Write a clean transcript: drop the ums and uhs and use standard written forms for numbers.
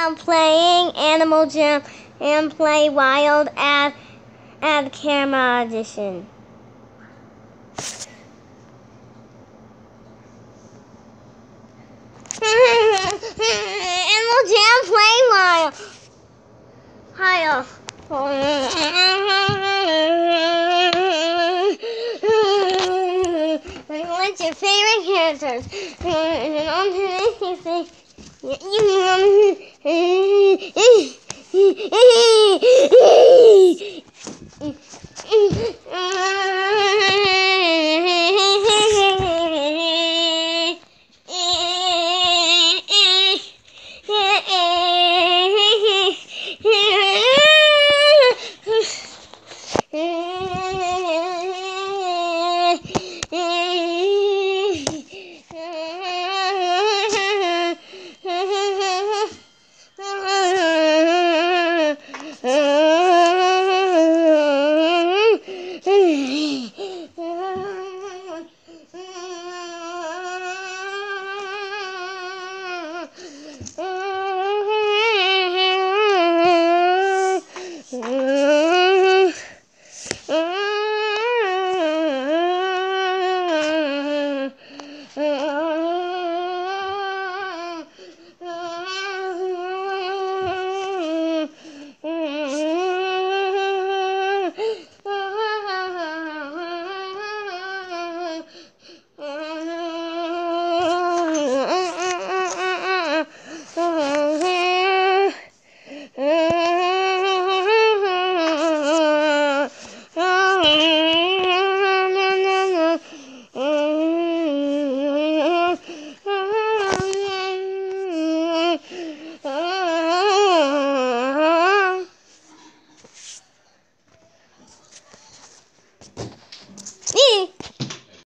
now playing Animal Jam and play Wild Add Camera Edition. Animal Jam play Wild. What's your favorite characters? And on today's you